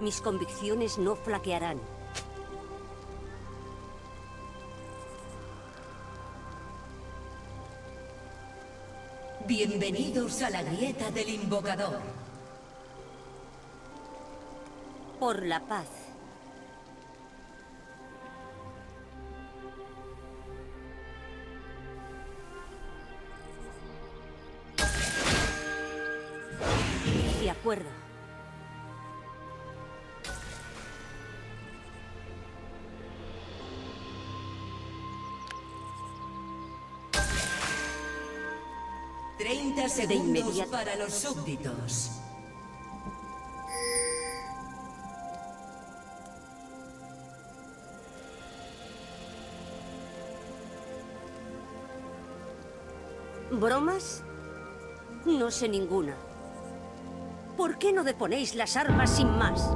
Mis convicciones no flaquearán. Bienvenidos a la grieta del invocador. Por la paz. De acuerdo. De inmediato para los súbditos. ¿Bromas? No sé ninguna. ¿Por qué no deponéis las armas sin más?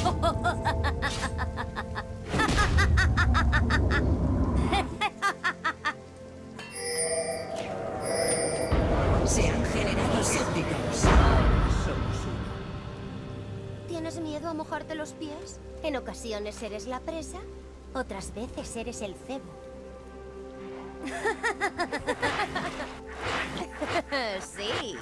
Se han generado súbditos. Somos uno. ¿Tienes miedo a mojarte los pies? En ocasiones eres la presa, otras veces eres el cebo. Sí.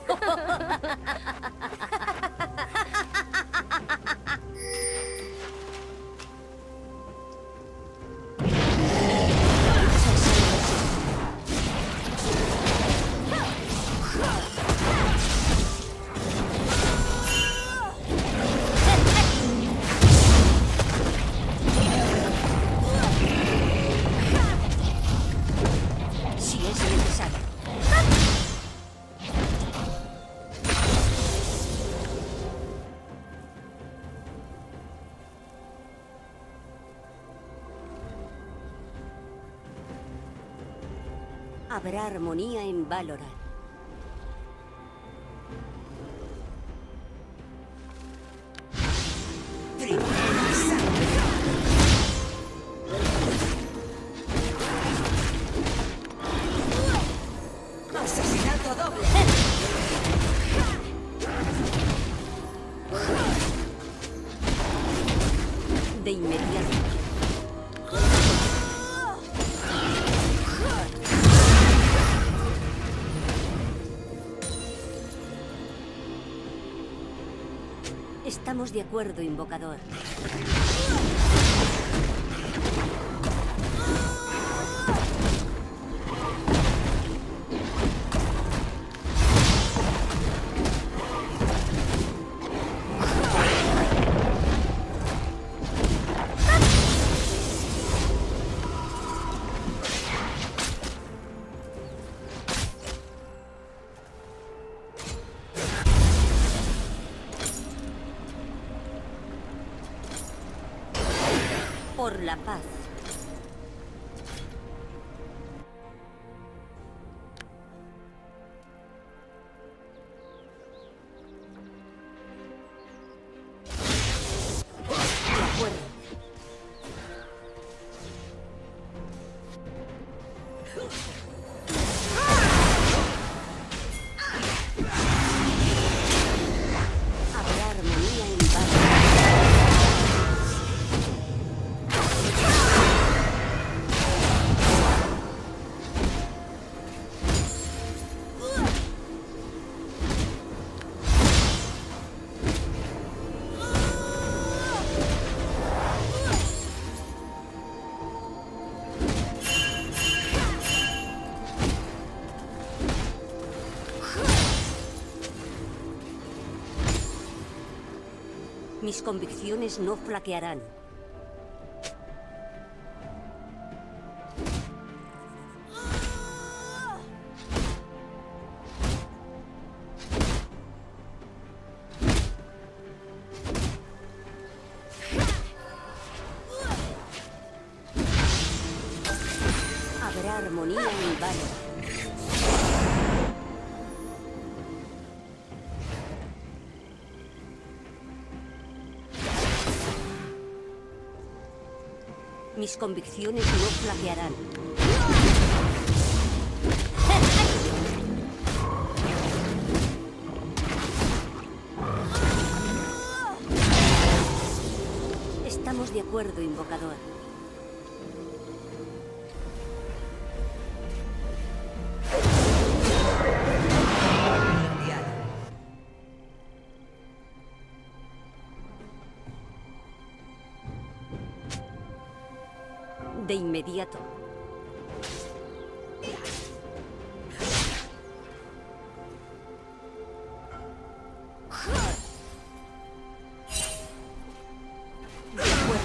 Si es necesario. Habrá armonía en Valorant. Primera sangre. Asesinato doble. De inmediato. Estamos de acuerdo, invocador. Por la paz. De acuerdo. Habrá armonía en Valorant. Mis convicciones no flaquearán. Habrá armonía en Valorant. Mis convicciones no flaquearán. Estamos de acuerdo, invocador. Aliado. De inmediato. De acuerdo.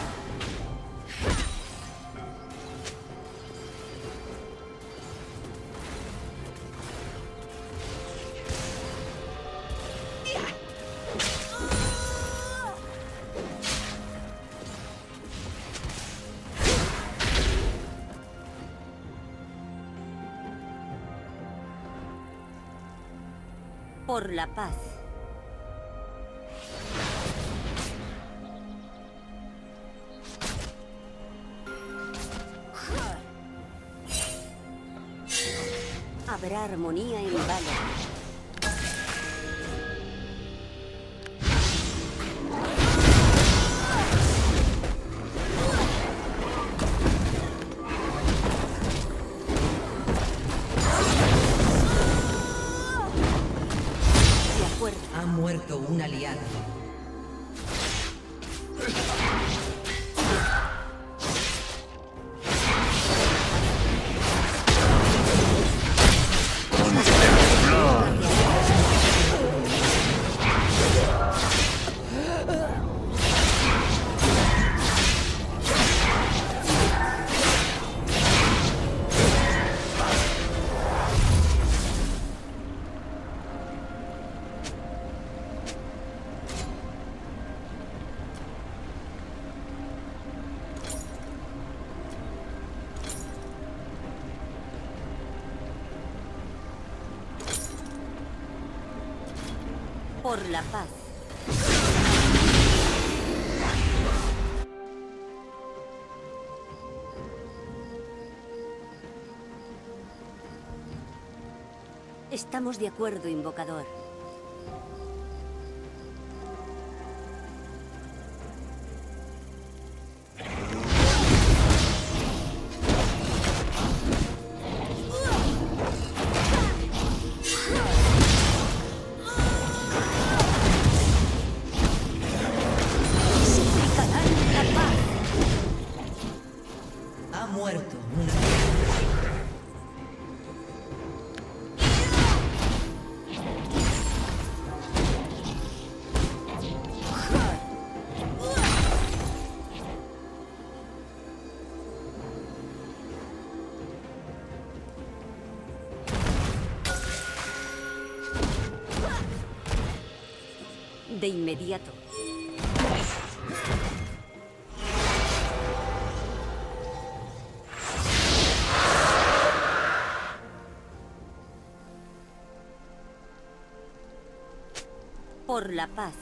Por la paz. Habrá armonía en Valor. De acuerdo. Ha muerto un aliado. Por la paz. Estamos de acuerdo, invocador. Suplicarán la paz. Ha muerto un aliado. De inmediato. Por la paz.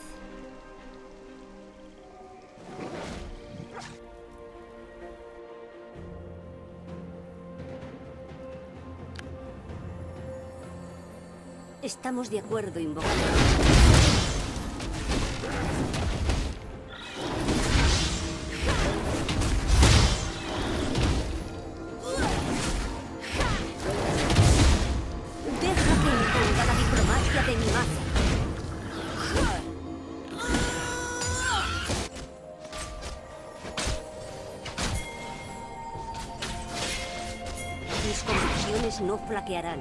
Estamos de acuerdo, invocador. Deja que imponga la diplomacia de mi maza. Mis convicciones no flaquearán.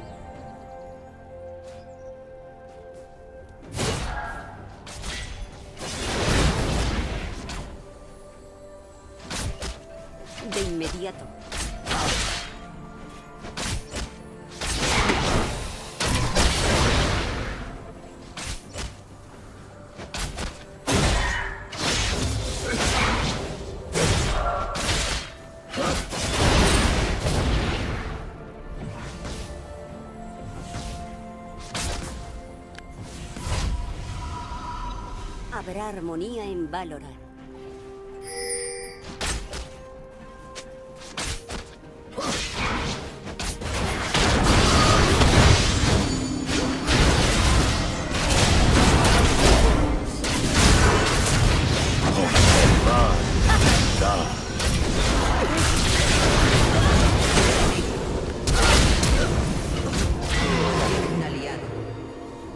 De inmediato. Habrá armonía en Valorant.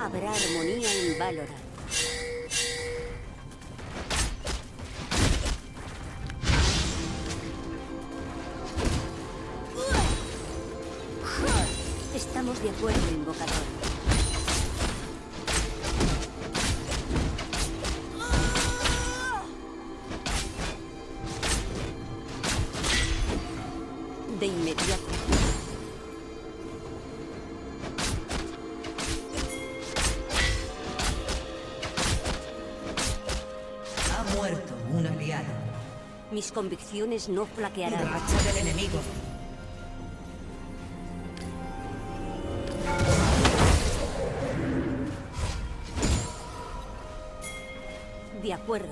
Habrá armonía en Valorant. Estamos de acuerdo, invocador. De inmediato. Ha muerto un aliado. Mis convicciones no flaquearán. Racha del enemigo. De acuerdo.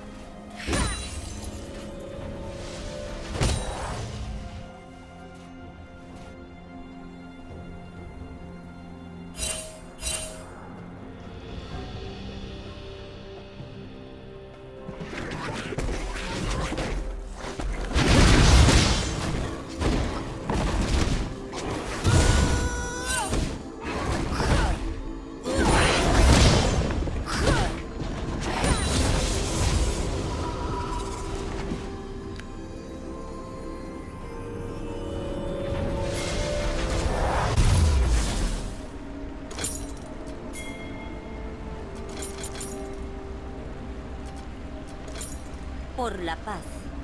Por la paz.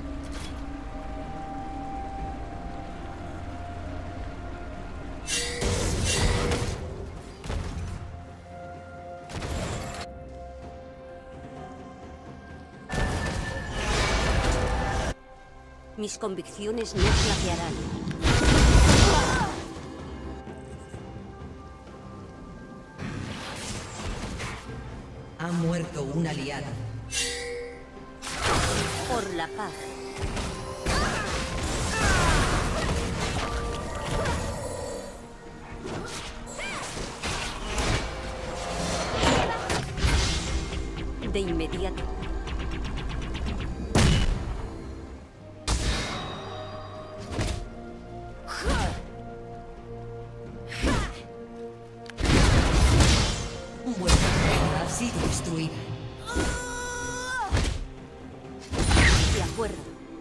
Mis convicciones no flaquearán. Ha muerto un aliado. Por la paz. De inmediato. Vuestra reina ha sido destruida. De acuerdo.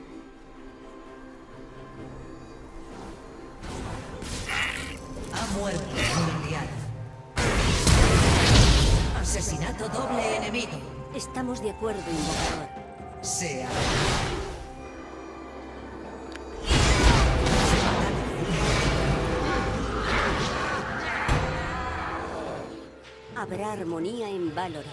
Ha muerto un aliado. Asesinato doble enemigo. Estamos de acuerdo, invocador. Sea. Habrá armonía en Valorant.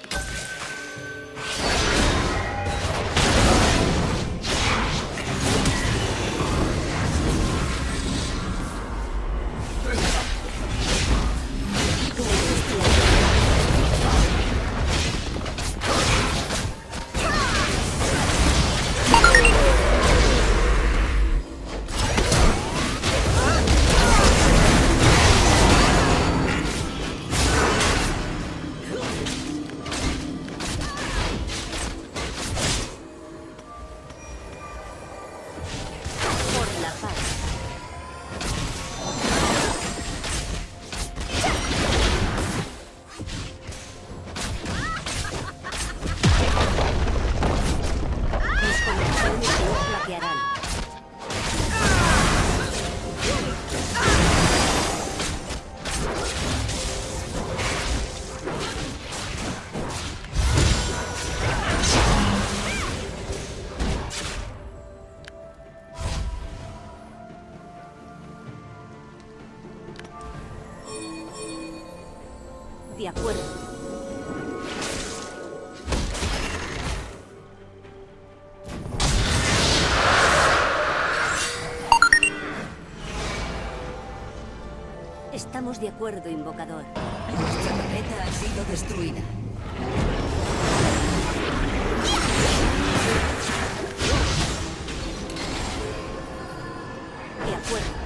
Por la paz. Mis convicciones no flaquearán. De acuerdo. Estamos de acuerdo, invocador. Nuestra planeta ha sido destruida. De acuerdo.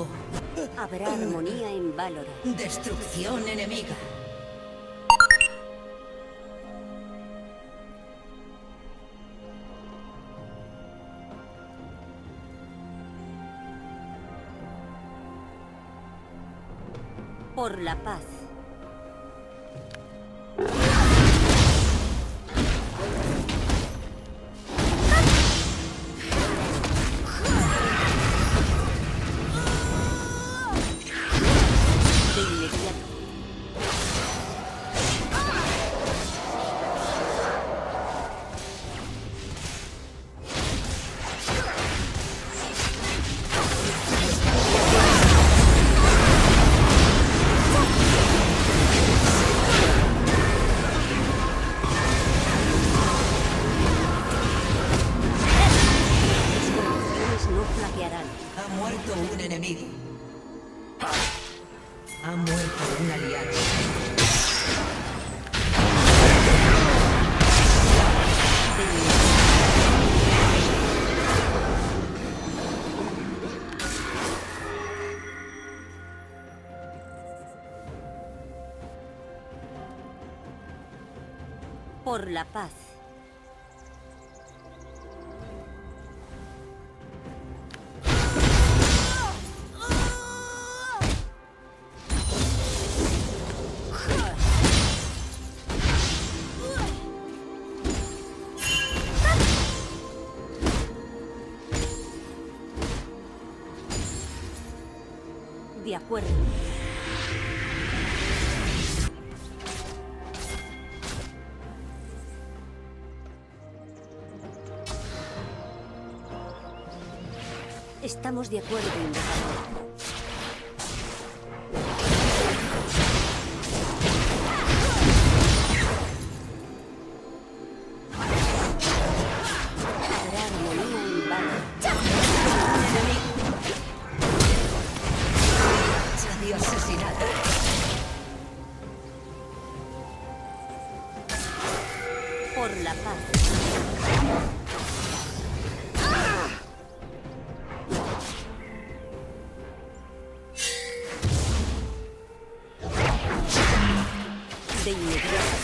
muerto. Habrá armonía en Valor. Destrucción enemiga. Por la paz. De inmediato. No flaquearán. Ha muerto un enemigo. Ha muerto un aliado. Por la paz. De acuerdo. Estamos de acuerdo, embajador. Habrá armonía en Valor. De asesinato. Por la paz. De inmediato.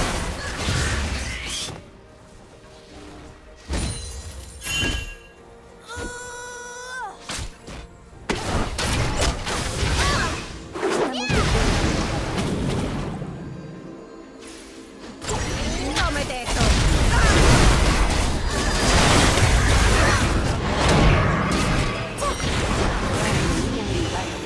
Estamos de acuerdo. ¡Cómete esto! Armonía en Valor.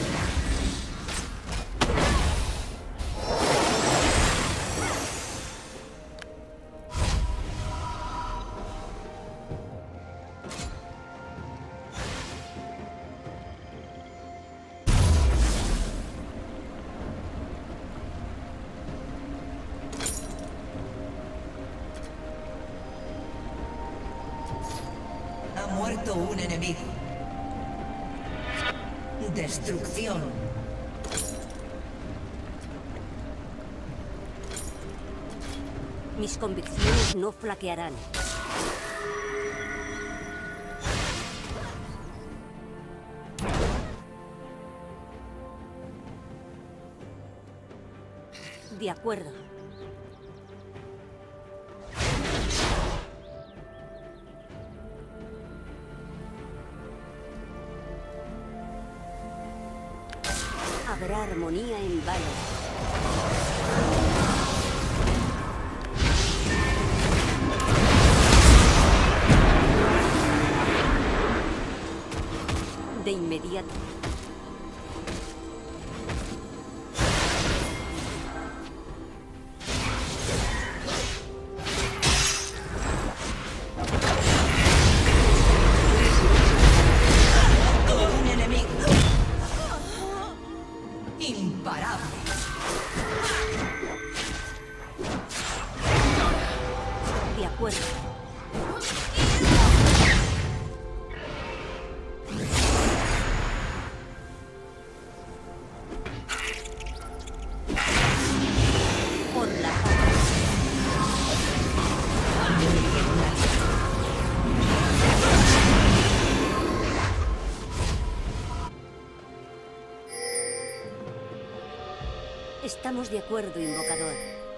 Ha muerto un enemigo. Destrucción. Mis convicciones no flaquearán. De acuerdo. Habrá armonía en Valor. De inmediato. Un enemigo. Imparable. De acuerdo. Por la paz. Estamos de acuerdo, invocador.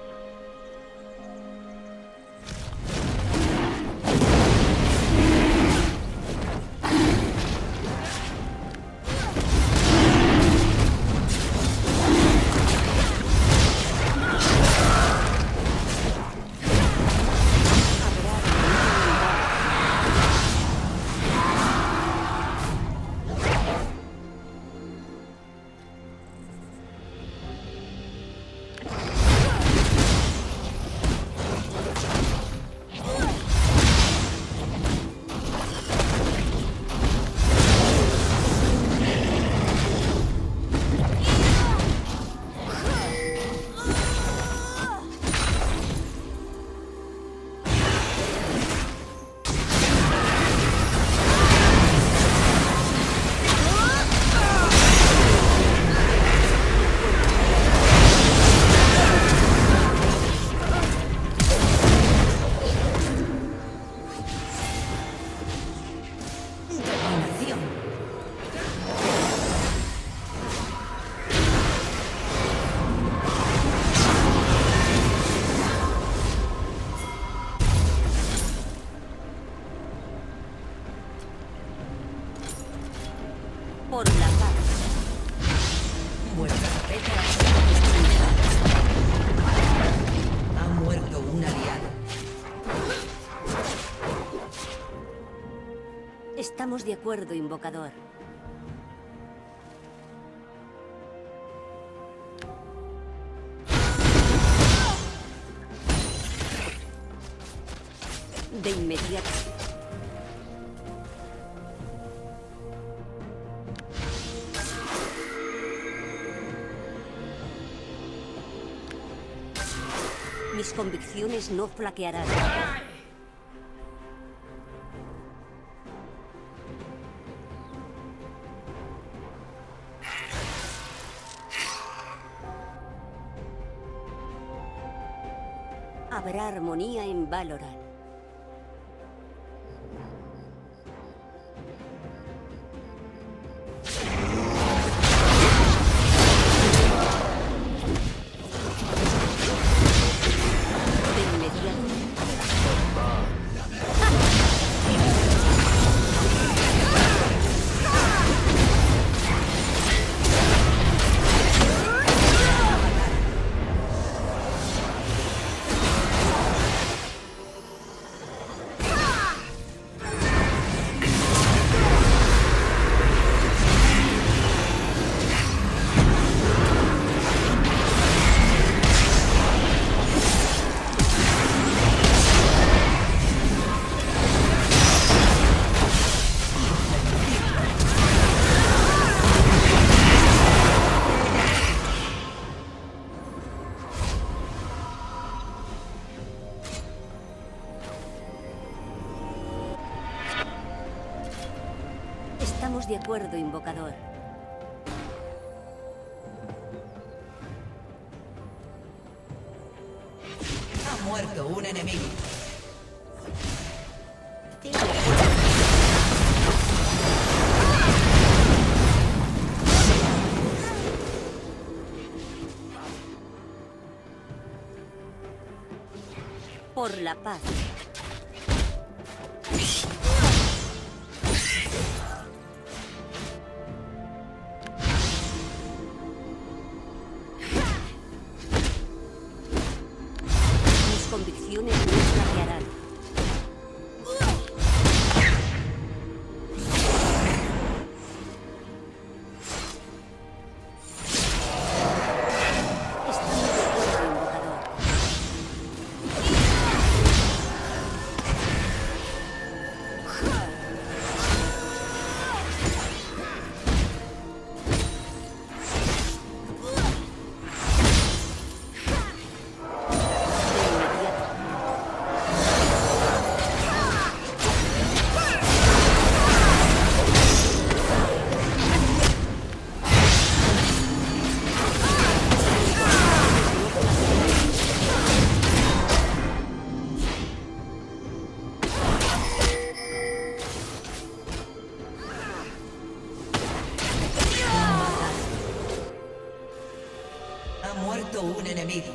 Por la paz. Vuestra cabeza ha sido destruida. Ha muerto un aliado. Estamos de acuerdo, invocador. De inmediato. Mis convicciones no flaquearán. Habrá armonía en Valorant. Estamos de acuerdo, invocador. Ha muerto un enemigo. Por la paz. Mis convicciones no flaquearán. Estamos de acuerdo, invocador. De inmediato. muerto un enemigo.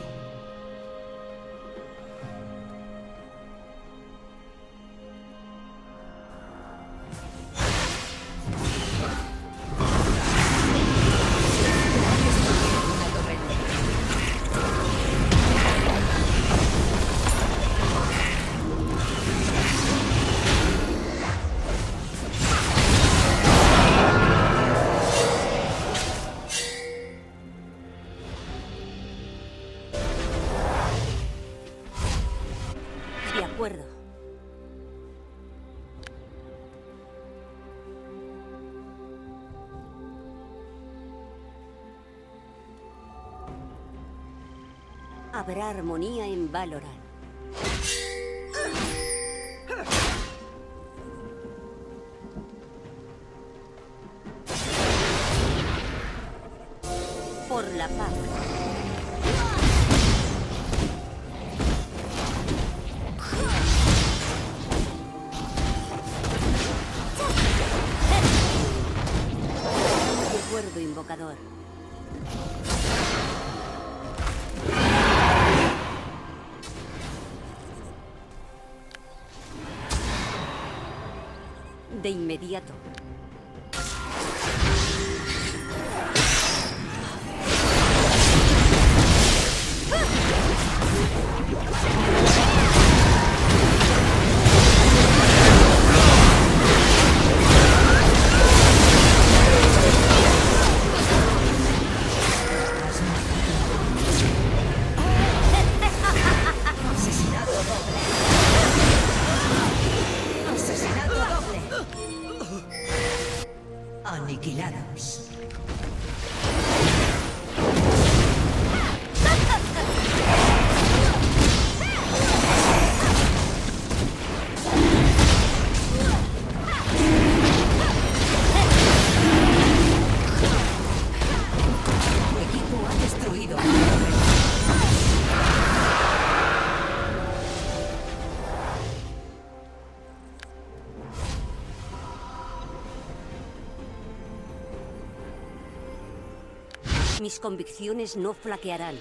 De acuerdo. Habrá armonía en Valorant. Por la paz. De acuerdo, invocador. De inmediato. Asesinato doble. Asesinato doble. Aniquilados. Tu equipo ha destruido. Mis convicciones no flaquearán.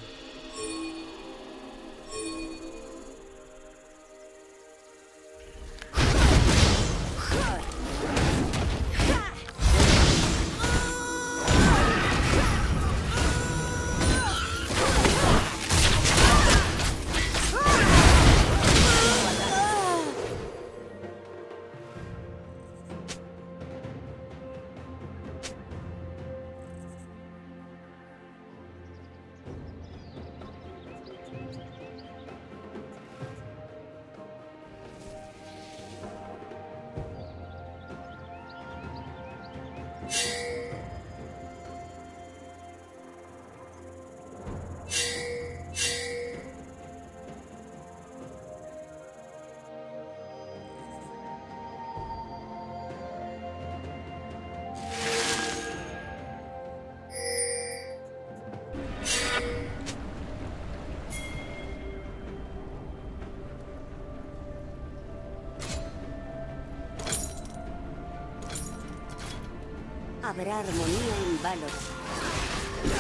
Habrá armonía en Valorant.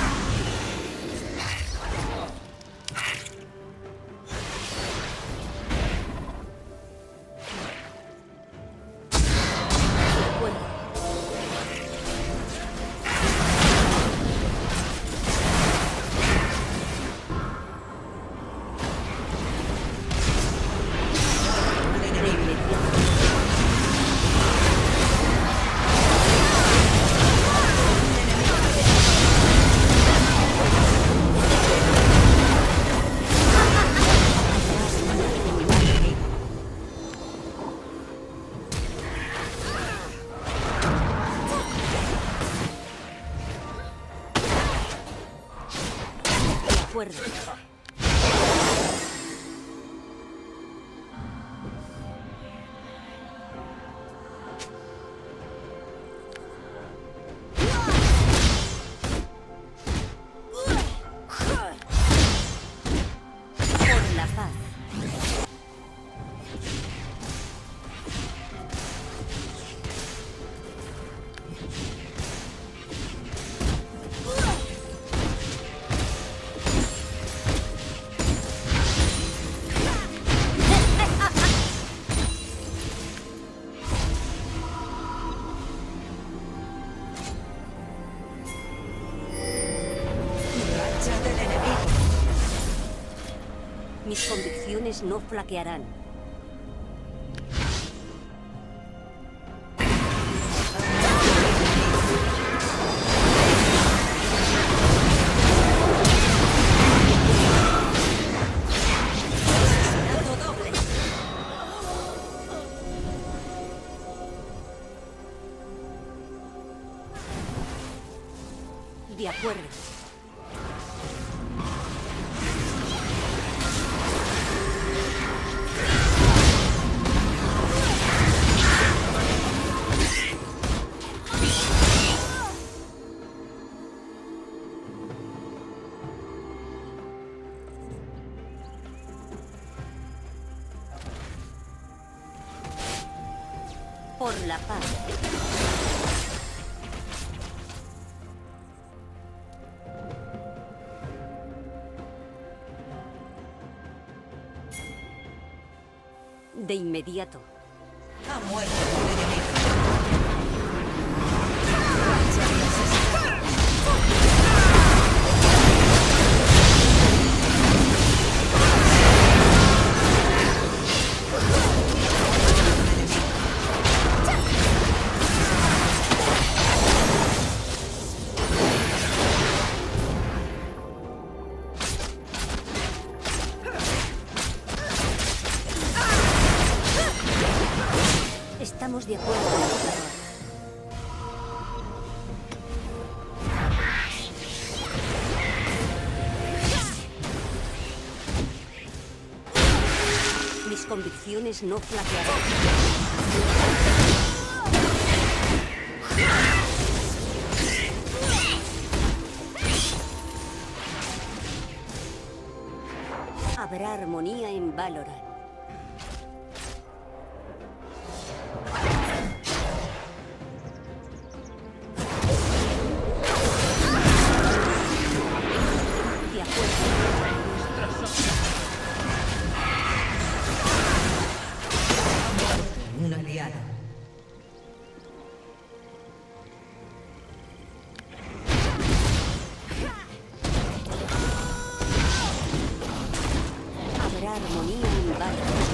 De acuerdo. De inmediato. De acuerdo. Por la paz. Mis convicciones no flaquearán. Asesinato doble. De acuerdo. Por la paz. De inmediato. Ha muerto un enemigo. Estamos de acuerdo, emperador. Mis convicciones no flaquearán. Habrá armonía en Valorant. De acuerdo. Un aliado. Habrá armonía en Valorant.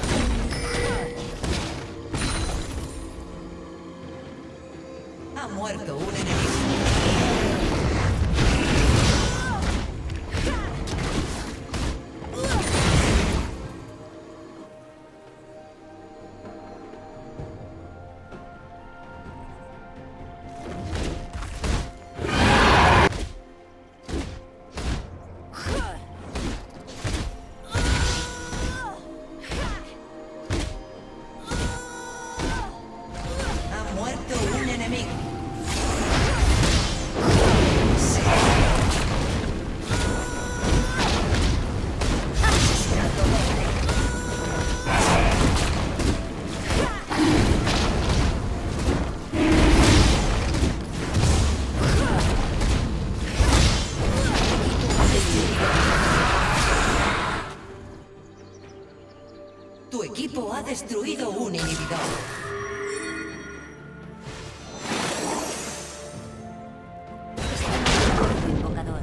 Ha muerto un enemigo. Ha muerto un enemigo. Asesinato doble. Tu equipo ha destruido un inhibidor. Invocador.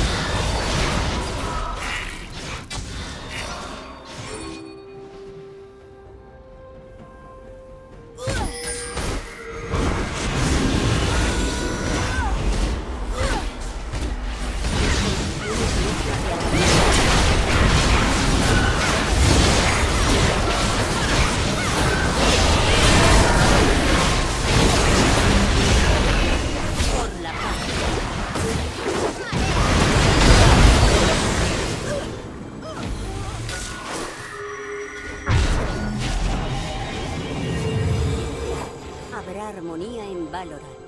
Por la paz. Habrá armonía en Valorant.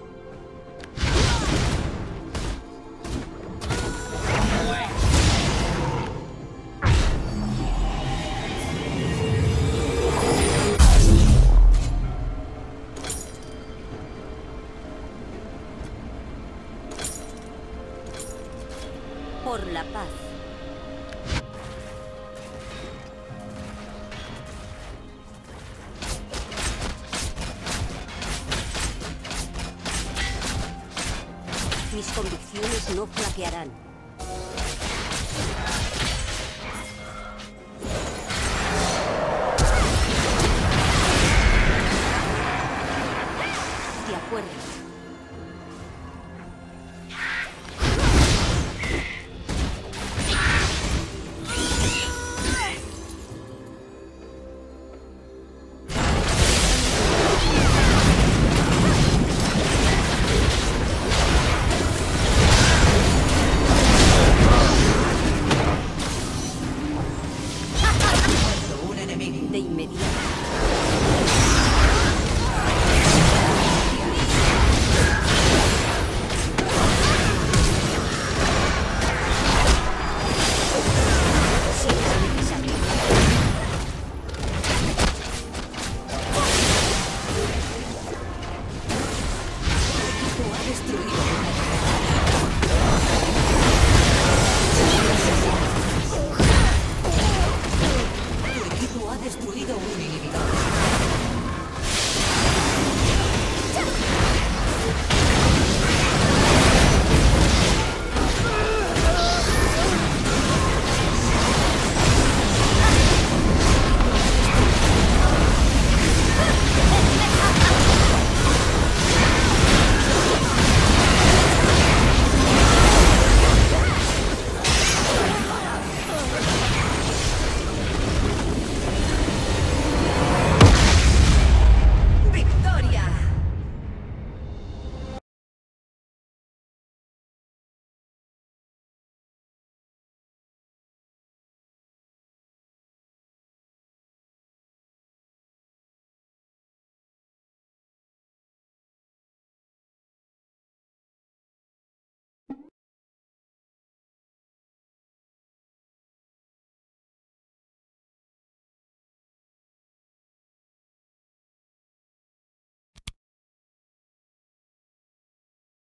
Por la paz. Mis convicciones no flaquearán.